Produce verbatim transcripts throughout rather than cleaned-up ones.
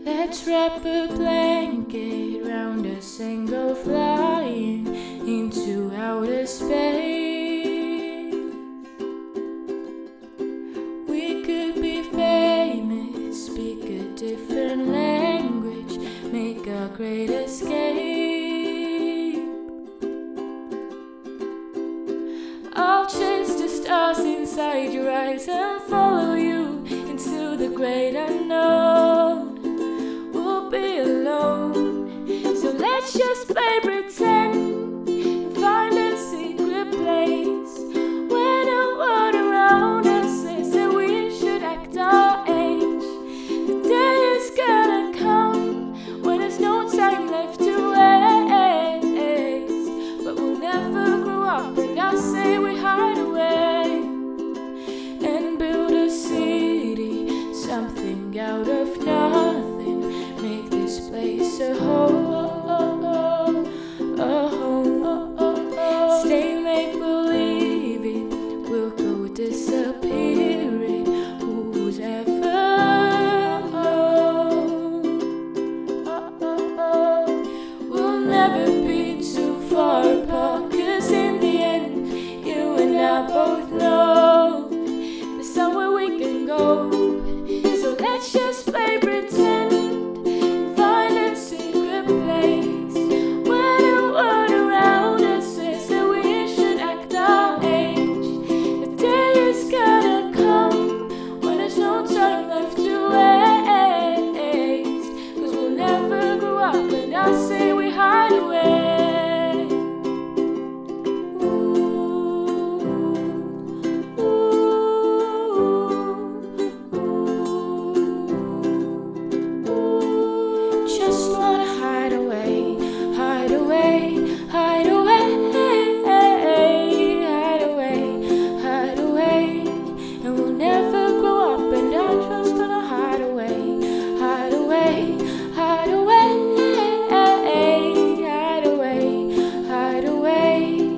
Let's wrap a blanket round us and go flying into outer space. We could be famous, speak a different language, make our great escape. I'll chase the stars inside your eyes and follow you into the great unknown. We'll be alone, so let's just play pretend and find a secret place where the world around us says that we should act our age. The day is gonna come when there's no time left to waste, but we'll never grow up, and I say we hide away and build a city, something out of nothing, make this place a home, a home. Stay make-believe it, we'll go disappearing, who's ever known? We'll never be too far apart, 'cause in the end, you and I both know there's somewhere we can go. So let's just play pretend and find a secret place where the world around us says that we should act our age. The day is gonna come when there's no time left to waste, 'cause we'll never grow up, and I say we hide away. Just wanna hide away, hide away, hide away, hide away, hide away, and we'll never grow up, and I just wanna hide away, hide away, hide away, hide away, hide away.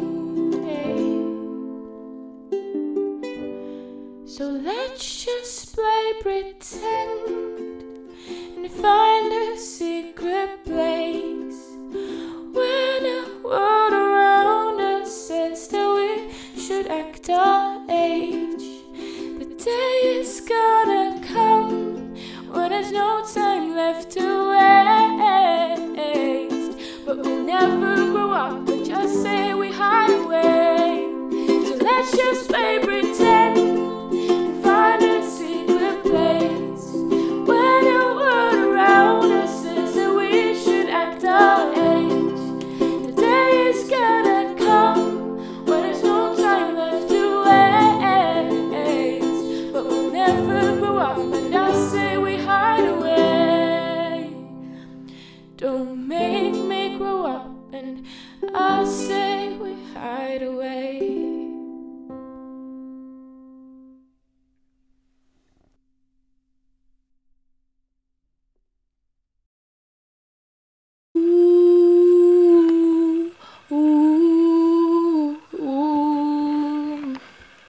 So let's just play pretend and find a secret place where the world around us says that we should act our age. The day is gonna come when there's no time left to waste, but we'll never grow up, but just say we hide away. So let's just play pretend and find a secret place where the world around us says that we should act our age. The day is gonna come when there's no time left to waste, but we'll never grow up, and I say we hide away. Don't make me grow up, and I say we hide away.